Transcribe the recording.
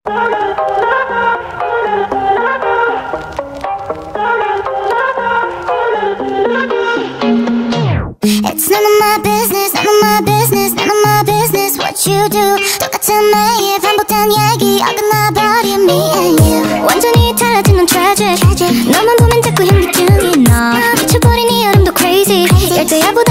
It's none of my business, none of my business, none of my business what you do. 똑같은 매일 반복된 얘기 어긋나버린 me and you. 완전히 달라진 넌 tragic. 너만 보면 자꾸 현기증이 나. 미쳐버린 이 여름도 crazy. 열대야보다